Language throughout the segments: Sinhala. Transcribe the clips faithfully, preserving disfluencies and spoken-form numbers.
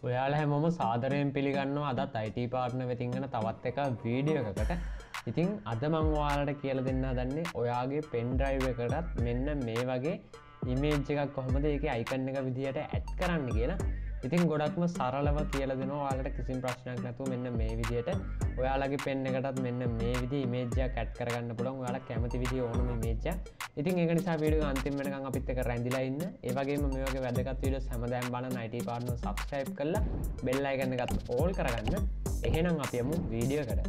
ඔයාලා හැමෝම සාදරයෙන් පිළිගන්නවා අදත් I T partner වෙතින් වෙන තවත් එක වීඩියෝ එකකට. ඉතින් අද මම ඔයාලට කියලා දෙන්න හදන්නේ ඔයාගේ pen drive එකකටත් මෙන්න මේ වගේ image එකක් කොහොමද ඒකේ icon එක විදියට add කරන්න කියලා. ඉතින් ගොඩක්ම සරලව කියලා දෙනවා ඔයාලට කිසිම ප්‍රශ්නයක් නැතුව මෙන්න මේ විදියට ඔයාලගේ pen එකටත් මෙන්න මේ විදිහේ image එකක් add කරගන්න පුළුවන්. ඔයාලා කැමති විදිහේ ඕනම image එකක්. ඉතින් ඒක නිසා වීඩියෝ එක අන්තිම වෙනකන් අපිත් එක්ක රැඳිලා ඉන්න. ඒ වගේම මේ වගේ වැදගත් වීඩියෝස් හැමදාම බලන්න I T partner subscribe කරලා bell icon එකත් all කරගන්න. එහෙනම් අපි යමු වීඩියෝ එකට.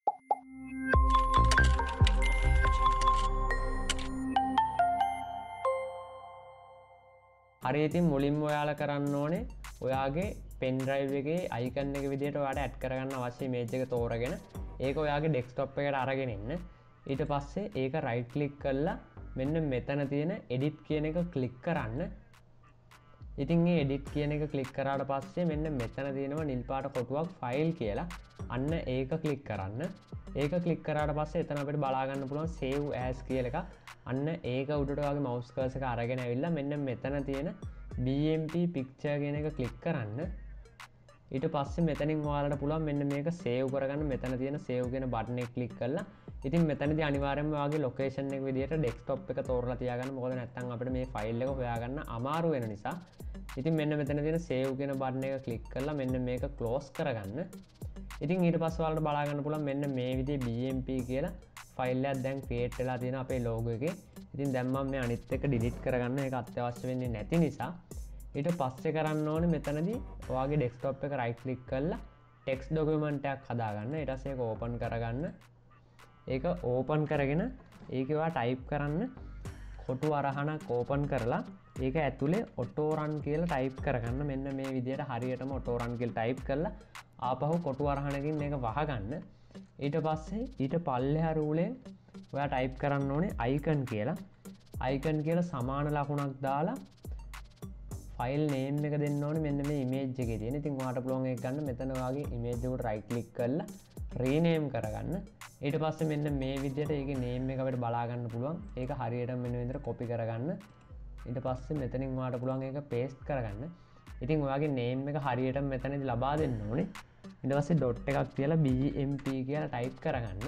හරි ඉතින් මුලින්ම ඔයාලා කරන්න ඕනේ ඔයාගේ pen drive එකේ icon එක විදිහට ඔයාලට add කරගන්න අවශ්‍ය image එක තෝරගෙන ඒක ඔයාගේ desktop එකට අරගෙන ඉන්න. ඊට පස්සේ ඒක right click කරලා මෙන්න මෙතන තියෙන edit කියන එක click කරන්න. ඉතින් මේ edit කියන එක click කරාට පස්සේ මෙන්න මෙතන තියෙනවා නිල් පාට කොටුවක් file කියලා. අන්න ඒක click කරන්න. ඒක click කරාට පස්සේ එතන අපිට බලා ගන්න පුළුවන් save as කියලා එකක්. අන්න ඒක උඩට වගේ mouse cursor එක අරගෙන ඇවිල්ලා මෙන්න මෙතන තියෙන B M P picture කියන එක click කරන්න. ඊට පස්සේ මෙතනින් ඔයාලට පුළුවන් මෙන්න මේක save කරගන්න. මෙතන තියෙන save කියන button එක click කරලා ඉතින් මෙතනදී අනිවාර්යයෙන්ම ඔයාගේ location එක විදියට desktop එක තෝරලා තියාගන්න. මොකද නැත්නම් අපිට මේ file එක හොයාගන්න අමාරු වෙන නිසා. ඉතින් මෙන්න මෙතන තියෙන save කියන button එක click කරලා මෙන්න මේක close කරගන්න. ඉතින් ඊට පස්සේ ඔයාලට බලා ගන්න පුළුවන් මෙන්න මේ විදිහේ B M P කියලා ෆයිල් එකක් දැන් ක්‍රියේට් වෙලා තියෙනවා අපේ logo එකේ. ඉතින් දැන් මම මේ අනිත් එක delete කරගන්න. ඒක අත්‍යවශ්‍ය වෙන්නේ නැති නිසා. ඊට පස්සේ කරන්න ඕනේ මෙතනදී ඔයාගේ desktop එක right click කරලා text document එකක් හදාගන්න. ඊට පස්සේ ඒක open කරගන්න. ඒක open කරගෙන ඒක ඔයා type කරන්න කොටු අරහනක් open කරලා ඒක ඇතුලේ auto run කියලා type කරගන්න. මෙන්න මේ විදිහට හරියටම auto run කියලා type කරලා ආපහු කොටු අරහනකින් මේක වහගන්න. ඊට පස්සේ ඊට පල්ලෙහා රූලෙන් ඔයා type කරන්න ඕනේ icon කියලා. icon කියලා සමාන ලකුණක් දාලා file name එක දෙන්න ඕනේ මෙන්න මේ image එකේ තියෙන. ඉතින් ඔයාලට පුළුවන් ඒක ගන්න මෙතන ඔයාගේ image එකට right click කරලා rename කරගන්න. ඊට පස්සේ මෙන්න මේ විදිහට ඒකේ name එක අපිට බලා ගන්න පුළුවන්. ඒක හරියටම මෙන්න විදිහට copy කරගන්න. ඊට පස්සේ මෙතනින් ඔයාලට පුළුවන් ඒක paste කරගන්න. ඉතින් ඔයාගේ name එක හරියටම මෙතනදී ලබා දෙන්න ඕනේ. ඊට පස්සේ dot එකක් තියලා B M P කියලා type කරගන්න.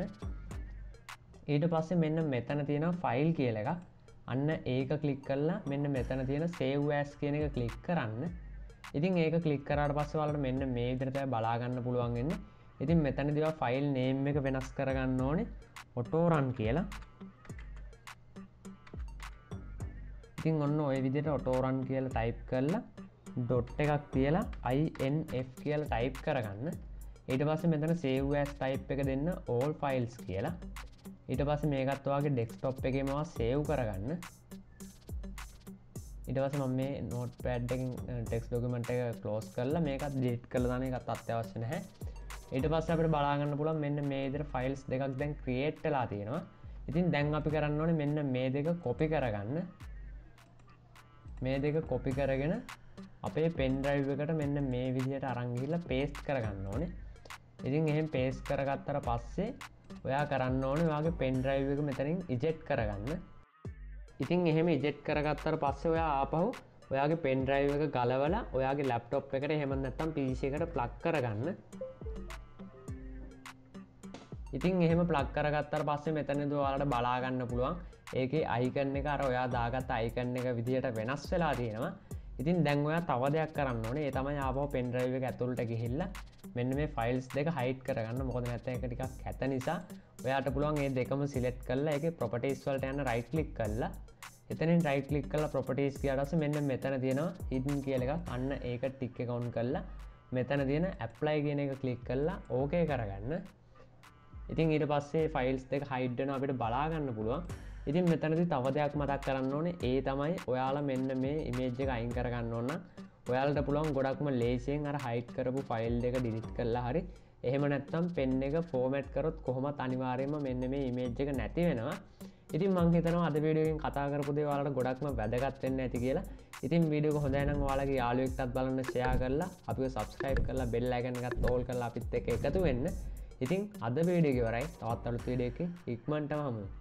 ඊට පස්සේ මෙන්න මෙතන තියෙනවා file කියලා එකක්. අන්න ඒක click කරලා මෙන්න මෙතන තියෙන save as කියන එක click කරන්න. ඉතින් ඒක click කරාට පස්සේ ඔයාලට මෙන්න මේ විදිහට තමයි බලා ගන්න පුළුවන් වෙන්නේ. ඉතින් මෙතනදී ඔයා file name එක වෙනස් කරගන්න ඕනේ auto run කියලා. ඉතින් ඔන්න ওই විදිහට auto run කියලා type කරලා dot එකක් තියලා inf කියලා type කරගන්න. ඊට පස්සේ මෙතන save as type එක දෙන්න all files කියලා. ඊට පස්සේ මේකත් ඔයාගේ desktop එකේම save කරගන්න. ඊට පස්සේ මම මේ notepad එකකින් text document එක close කරලා මේකත් delete කරලා දාන එකත් අත්‍යවශ්‍ය නැහැ. ඊට පස්සේ අපිට බලා ගන්න පුළුවන් මෙන්න මේ විදිහට files දෙකක් දැන් create වෙලා තියෙනවා. ඉතින් දැන් අපි කරන්න ඕනේ මෙන්න මේ දෙක copy කරගන්න. මේ දෙක copy කරගෙන අපේ pen drive එකට මෙන්න මේ විදිහට අරන් ගිහිල්ලා paste කරගන්න ඕනේ. ඉතින් එහෙන් paste කරගත්තට පස්සේ ඔයා කරන්න ඕනේ ඔයාගේ pen drive එක මෙතනින් eject කරගන්න. ඉතින් එහෙම eject කරගත්තට පස්සේ ඔයා ආපහු ඔයාගේ pen drive එක ගලවලා ඔයාගේ laptop එකට එහෙම නැත්නම් P C එකට plug කරගන්න. ඉතින් එහෙම plug කරගත්තාට පස්සේ මෙතනදී ඔයාලට බලා ගන්න පුළුවන් ඒකේ icon එක අර ඔයා දාගත්ත icon එක විදියට වෙනස් වෙලා තියෙනවා. ඉතින් දැන් ඔයා තව දෙයක් කරන්න ඕනේ. ඒ තමයි ආපහු pen drive එක ඇතුළට ගිහිල්ලා මෙන්න මේ files දෙක hide කරගන්න. මොකද නැත්නම් ඒක ටිකක් කැත නිසා ඔයාට පුළුවන් මේ දෙකම select කරලා ඒකේ properties වලට යන්න right click කරලා එතනින් right click කරලා properties ගියාට පස්සේ මෙන්න මෙතන තියෙනවා hidden කියලා එකක්. අන්න ඒක tick එක on කරලා මෙතන තියෙන apply කියන එක click කරලා okay කරගන්න. ඉතින් ඊට පස්සේ files දෙක hide වෙනවා අපිට බලා ගන්න පුළුවන්. ඉතින් මෙතනදී තව දෙයක් මතක් කරන්න ඕනේ. ඒ තමයි ඔයාලා මෙන්න මේ image එක අයින් කරගන්න ඕන නම් ඔයාලට පුළුවන් ගොඩක්ම ලේසියෙන් අර hide කරපු file එක delete කරලා හරි එහෙම නැත්නම් pen එක format කරොත් කොහොමත් අනිවාර්යයෙන්ම මෙන්න මේ image එක නැති වෙනවා. ඉතින් මම හිතනවා අද වීඩියෝ එකෙන් කතා කරපු දේ ඔයාලට ගොඩක්ම වැදගත් වෙන්න ඇති කියලා. ඉතින් වීඩියෝ එක හොඳයි නම් ඔයාලගේ යාළුවෙක්ටත් බලන්න share කරලා අපිව subscribe කරලා bell icon එකත් all කරලා අපිත් එක්ක එකතු වෙන්න. ඉතින් අද වීඩියෝ එක ඉවරයි. තවත් අලුත් වීඩියෝ එකකින් ඉක්මනටම හමු වෙමු.